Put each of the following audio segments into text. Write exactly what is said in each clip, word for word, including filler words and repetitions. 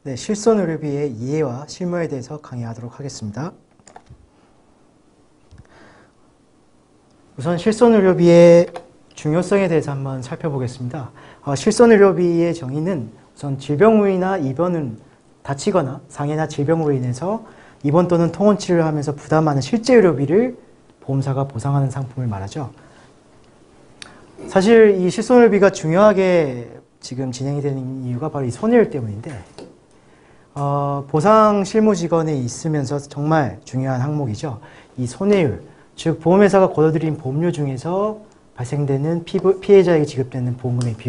네, 실손의료비의 이해와 실무에 대해서 강의하도록 하겠습니다. 우선 실손의료비의 중요성에 대해서 한번 살펴보겠습니다. 어, 실손의료비의 정의는 우선 질병 후이나 입원은 다치거나 상해나 질병으로 인해서 입원 또는 통원 치료를 하면서 부담하는 실제 의료비를 보험사가 보상하는 상품을 말하죠. 사실 이 실손의료비가 중요하게 지금 진행이 되는 이유가 바로 이 손해율 때문인데 어, 보상 실무직원에 있으면서 정말 중요한 항목이죠. 이 손해율, 즉 보험회사가 걷어들인 보험료 중에서 발생되는 피부, 피해자에게 지급되는 보험금의 비율,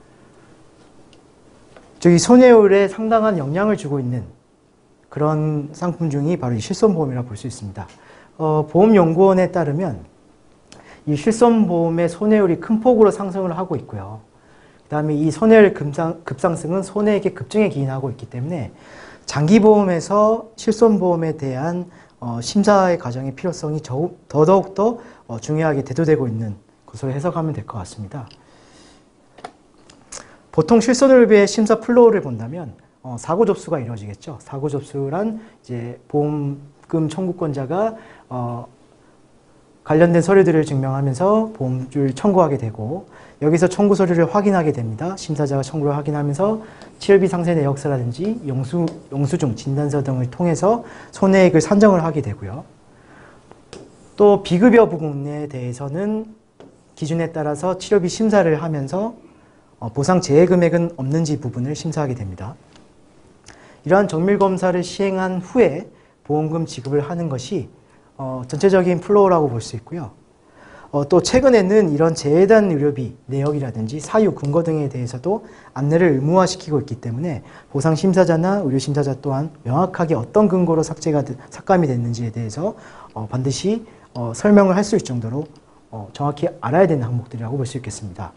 즉 이 손해율에 상당한 영향을 주고 있는 그런 상품 중이 바로 이 실손보험이라고 볼 수 있습니다. 어, 보험연구원에 따르면 이 실손보험의 손해율이 큰 폭으로 상승을 하고 있고요. 그 다음에 이 손해율 급상, 급상승은 손해액의 급증에 기인하고 있기 때문에 장기보험에서 실손보험에 대한 어, 심사의 과정의 필요성이 저, 더더욱더 어, 중요하게 대두되고 있는 것으로 해석하면 될 것 같습니다. 보통 실손의료비의 심사 플로우를 본다면 어, 사고 접수가 이루어지겠죠. 사고 접수란 이제 보험금 청구권자가 어, 관련된 서류들을 증명하면서 보험료를 청구하게 되고 여기서 청구 서류를 확인하게 됩니다. 심사자가 청구를 확인하면서 치료비 상세 내역서라든지 영수, 영수증, 진단서 등을 통해서 손해액을 산정을 하게 되고요. 또 비급여 부분에 대해서는 기준에 따라서 치료비 심사를 하면서 보상 제외 금액은 없는지 부분을 심사하게 됩니다. 이러한 정밀검사를 시행한 후에 보험금 지급을 하는 것이 어, 전체적인 플로우라고 볼 수 있고요. 어, 또 최근에는 이런 제외된 의료비 내역이라든지 사유, 근거 등에 대해서도 안내를 의무화시키고 있기 때문에 보상 심사자나 의료 심사자 또한 명확하게 어떤 근거로 삭제가 삭감이 됐는지에 대해서 어, 반드시 어, 설명을 할 수 있을 정도로 어, 정확히 알아야 되는 항목들이라고 볼 수 있겠습니다.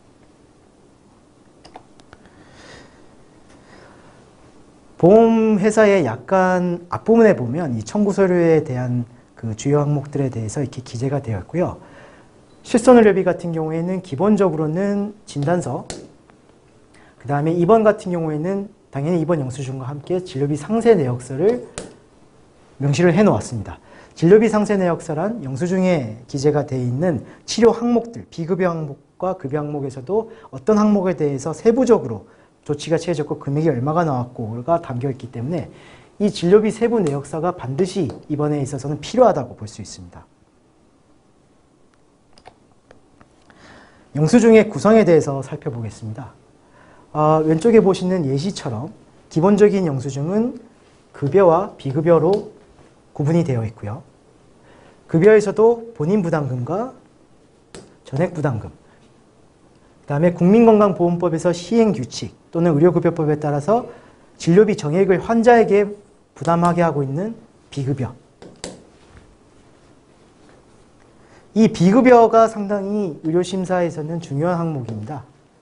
보험회사의 약간 앞부분에 보면 이 청구 서류에 대한 그 주요 항목들에 대해서 이렇게 기재가 되어 있고요. 실손의료비 같은 경우에는 기본적으로는 진단서, 그 다음에 입원 같은 경우에는 당연히 입원 영수증과 함께 진료비 상세 내역서를 명시를 해 놓았습니다. 진료비 상세 내역서란 영수증에 기재가 되어 있는 치료 항목들, 비급여 항목과 급여 항목에서도 어떤 항목에 대해서 세부적으로 조치가 취해졌고 금액이 얼마가 나왔고가 담겨있기 때문에 이 진료비 세부 내역서가 반드시 입원에 있어서는 필요하다고 볼 수 있습니다. 영수증의 구성에 대해서 살펴보겠습니다. 어, 왼쪽에 보시는 예시처럼 기본적인 영수증은 급여와 비급여로 구분이 되어 있고요. 급여에서도 본인 부담금과 전액 부담금, 그 다음에 국민건강보험법에서 시행규칙 또는 의료급여법에 따라서 진료비 정액을 환자에게 부담하게 하고 있는 비급여. 이 비급여가 상당히 의료심사에서는 중요한 항목입니다.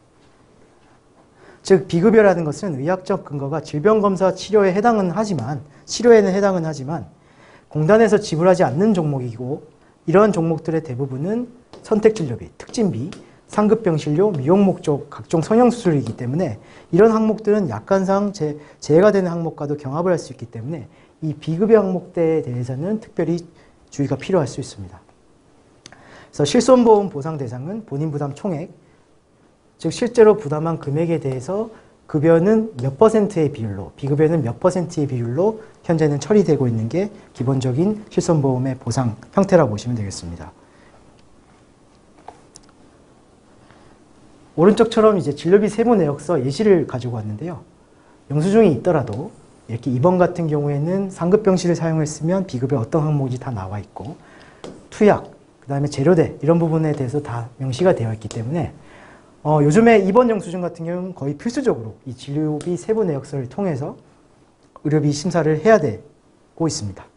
즉 비급여라는 것은 의학적 근거가 질병검사 치료에 해당은 하지만 치료에는 해당은 하지만 공단에서 지불하지 않는 종목이고 이러한 종목들의 대부분은 선택진료비, 특진비, 상급병실료, 미용목적 각종 성형수술이기 때문에 이런 항목들은 약관상 제, 제외가 되는 항목과도 경합을 할 수 있기 때문에 이 비급여 항목대에 대해서는 특별히 주의가 필요할 수 있습니다. 그래서 실손보험 보상 대상은 본인 부담 총액, 즉 실제로 부담한 금액에 대해서 급여는 몇 퍼센트의 비율로, 비급여는 몇 퍼센트의 비율로 현재는 처리되고 있는 게 기본적인 실손보험의 보상 형태라고 보시면 되겠습니다. 오른쪽처럼 이제 진료비 세부 내역서 예시를 가지고 왔는데요. 영수증이 있더라도 이렇게 입원 같은 경우에는 상급병실을 사용했으면 비급여 어떤 항목이 다 나와 있고 투약, 그 다음에 재료대 이런 부분에 대해서 다 명시가 되어 있기 때문에 어, 요즘에 입원 영수증 같은 경우는 거의 필수적으로 이 진료비 세부 내역서를 통해서 의료비 심사를 해야 되고 있습니다.